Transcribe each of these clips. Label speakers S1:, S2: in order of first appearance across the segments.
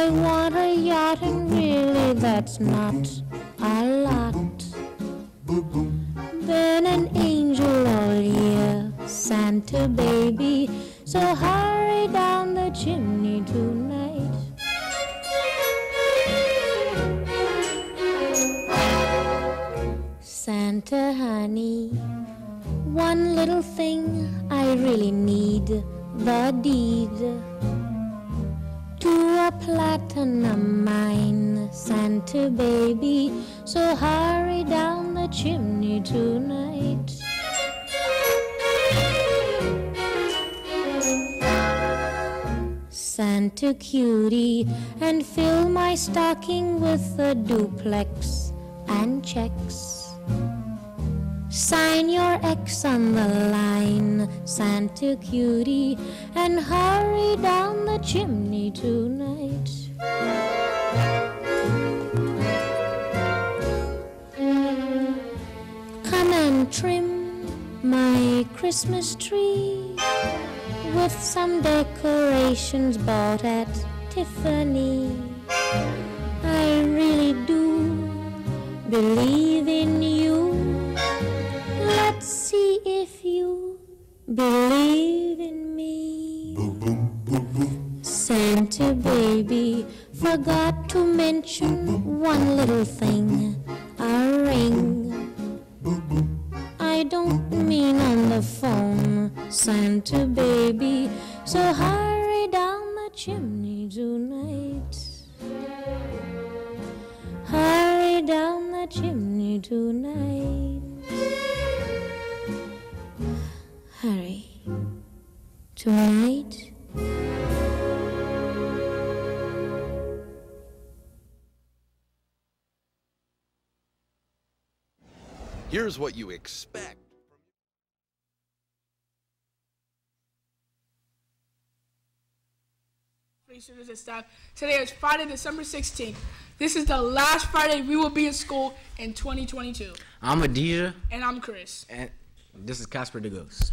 S1: I want a yacht, and really that's not a lot. Been an angel all year, Santa baby, so hurry down the chimney tonight. Santa honey, one little thing I really need, the deed to a platinum mine, Santa baby, so hurry down the chimney tonight. Santa cutie, and fill my stocking with a duplex and checks. Sign your X on the line, Santa cutie, and hurry down the chimney tonight. Come and trim my Christmas tree with some decorations bought at Tiffany. I really do believe in you. Let's see if you believe in me. Santa baby, forgot to mention one little thing, a ring. I don't mean on the phone, Santa baby, so hurry down the chimney tonight. Hurry down the chimney tonight. Hurry. Tonight.
S2: Here's what you expect.
S3: Students and staff. Today is Friday, December 16th. This is the last Friday we will be in school in 2022.
S4: I'm Adija.
S3: And I'm Chris.
S4: And this is Casper the Ghost.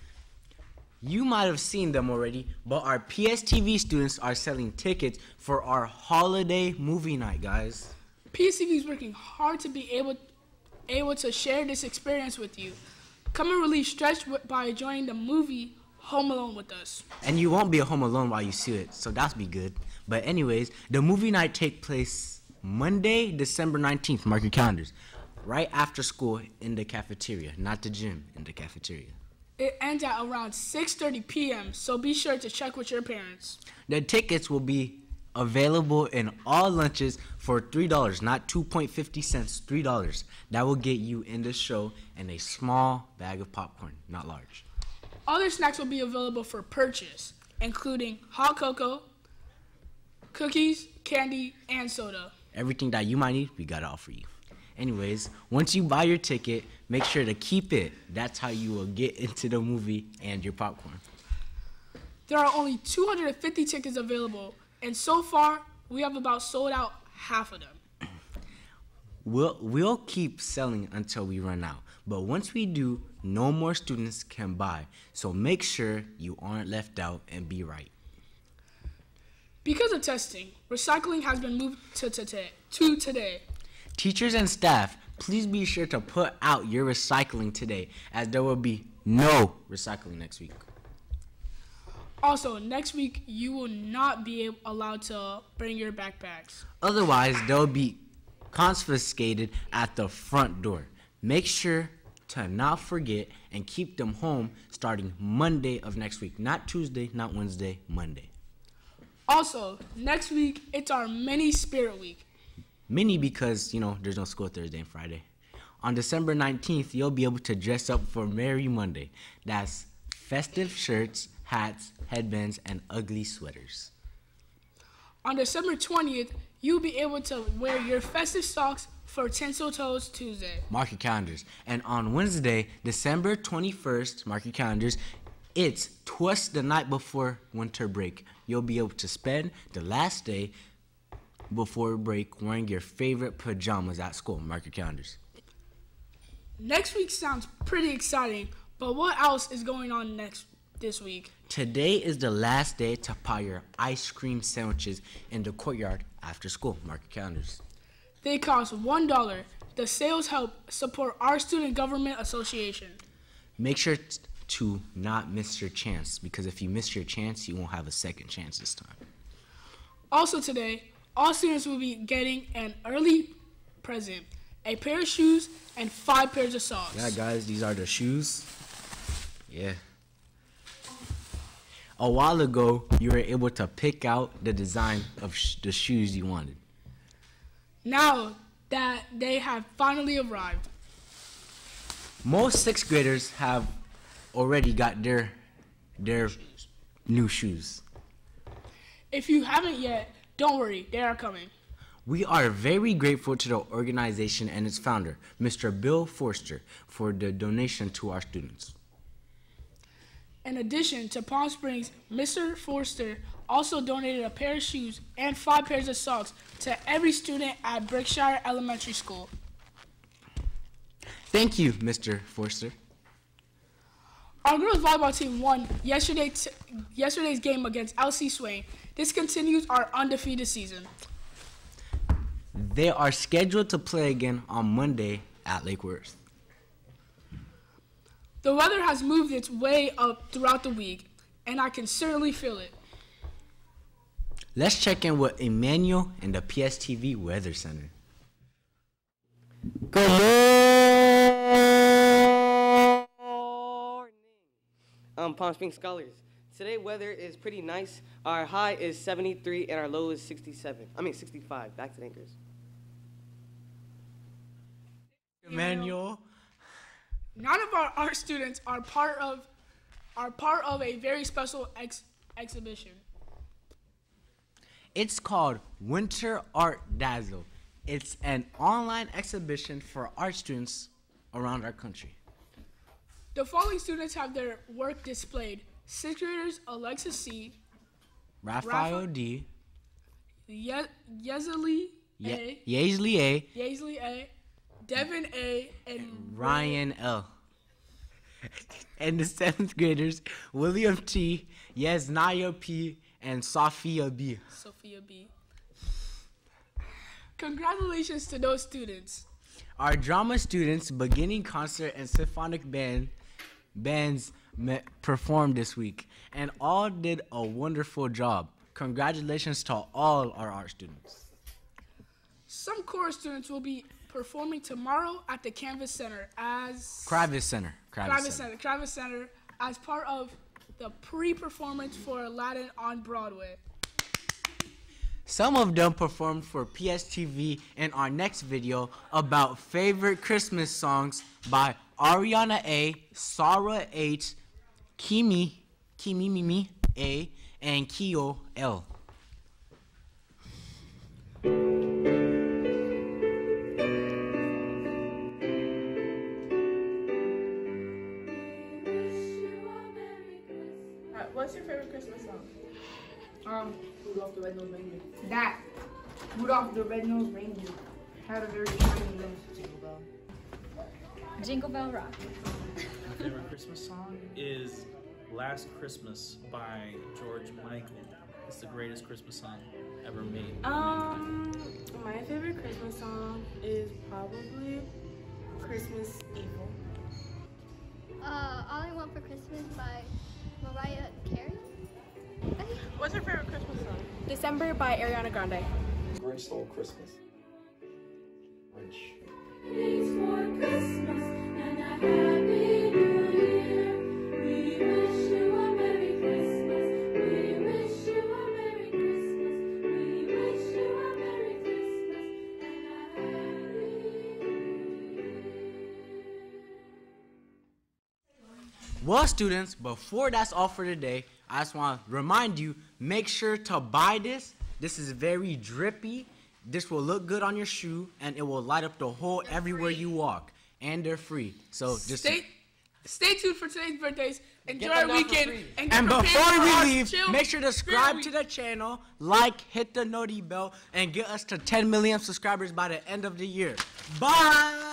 S4: You might have seen them already, but our PSTV students are selling tickets for our holiday movie night, guys.
S3: PSTV is working hard to be able to share this experience with you. Come and relieve stress by joining the movie Home Alone with us.
S4: And you won't be home alone while you see it, so that'll be good. But anyways, the movie night takes place Monday, December 19th. Mark your calendars. Right after school in the cafeteria, not the gym, in the cafeteria.
S3: It ends at around 6:30 p.m., so be sure to check with your parents.
S4: The tickets will be available in all lunches for $3, not 2.50 cents, $3. That will get you in the show and a small bag of popcorn, not large.
S3: Other snacks will be available for purchase, including hot cocoa, cookies, candy, and soda.
S4: Everything that you might need, we got it all for you. Anyways, once you buy your ticket, make sure to keep it. That's how you will get into the movie and your popcorn.
S3: There are only 250 tickets available, and so far, we have about sold out half of them.
S4: We'll keep selling until we run out. But once we do, no more students can buy. So make sure you aren't left out and be right.
S3: Because of testing, recycling has been moved to today.
S4: Teachers and staff, please be sure to put out your recycling today, as there will be no recycling next week.
S3: Also, next week, you will not be allowed to bring your backpacks.
S4: Otherwise, they'll be confiscated at the front door. Make sure to not forget and keep them home starting Monday of next week. Not Tuesday, not Wednesday, Monday.
S3: Also, next week, it's our mini spirit week.
S4: Mini because, there's no school Thursday and Friday. On December 19th, you'll be able to dress up for Merry Monday. That's festive shirts, hats, headbands, and ugly sweaters.
S3: On December 20th, you'll be able to wear your festive socks for Tinsel Toes Tuesday.
S4: Mark your calendars. And on Wednesday, December 21st, mark your calendars, it's twice the night before winter break. You'll be able to spend the last day before break wearing your favorite pajamas at school. Mark your calendars.
S3: Next week sounds pretty exciting, but what else is going on this week.
S4: Today is the last day to buy your ice cream sandwiches in the courtyard after school. Mark your calendars.
S3: They cost $1. The sales help support our Student Government Association.
S4: Make sure to not miss your chance, because if you miss your chance, you won't have a second chance this time.
S3: Also today, all students will be getting an early present, a pair of shoes, and 5 pairs of socks.
S4: Yeah, guys, these are the shoes. Yeah. A while ago, you were able to pick out the design of the shoes you wanted.
S3: Now that they have finally arrived.
S4: Most 6th graders have already got their new shoes.
S3: If you haven't yet, don't worry, they are coming.
S4: We are very grateful to the organization and its founder, Mr. Bill Forster, for the donation to our students.
S3: In addition to Palm Springs, Mr. Forster also donated a pair of shoes and 5 pairs of socks to every student at Brickshire Elementary School.
S4: Thank you, Mr. Forster.
S3: Our girls volleyball team won yesterday's game against LC Swain. This continues our undefeated season.
S4: They are scheduled to play again on Monday at Lake Worth.
S3: The weather has moved its way up throughout the week, and I can certainly feel it.
S4: Let's check in with Emmanuel in the PSTV Weather Center.
S5: Good morning, Palm Springs scholars. Today weather is pretty nice. Our high is 73 and our low is 65. Back to the anchors.
S4: Emmanuel.
S3: None of our art students are part of a very special exhibition.
S4: It's called Winter Art Dazzle. It's an online exhibition for art students around our country.
S3: The following students have their work displayed. 6th graders Alexis C.,
S4: Raphael D.,
S3: Yesley A.,
S4: Yaisley A.,
S3: Devin A., and
S4: Ryan L. And the 7th graders William T., Yesnaya P., and Sophia B.
S3: Congratulations to those students.
S4: Our drama students, beginning concert and symphonic bands performed this week, and all did a wonderful job. Congratulations to all our art students.
S3: Some chorus students will be performing tomorrow at the Kravis Center as part of the pre-performance for Aladdin on Broadway.
S4: Some of them performed for PSTV in our next video about favorite Christmas songs by Ariana A, Sarah H, Kimi Mimi A, and Keo L.
S3: What's your favorite Christmas song?
S6: Rudolph the Red-Nosed Reindeer. That. Rudolph the Red-Nosed Reindeer had a very shiny nose. Jingle Bell.
S7: Jingle Bell Rock.
S8: My favorite Christmas song is Last Christmas by George Michael. It's the greatest Christmas song ever made.
S9: My favorite Christmas song is probably Christmas Evil.
S10: All I Want for Christmas by Mariah Carey.
S9: What's your favorite Christmas song?
S7: December by Ariana Grande.
S11: Grinch Stole Christmas. Grinch.
S12: It's for Christmas and a Happy New Year. We wish you a Merry Christmas. We wish you a Merry Christmas. We wish you a Merry Christmas and a Happy New Year.
S4: Well, students, before that's all for today, I just want to remind you, make sure to buy this. This is very drippy. This will look good on your shoe, and it will light up the hole everywhere you walk. And they're free. So just
S3: stay tuned for today's birthdays. Enjoy our weekend.
S4: And before we leave, make sure to subscribe to the channel, like, hit the noti bell, and get us to 10 million subscribers by the end of the year. Bye!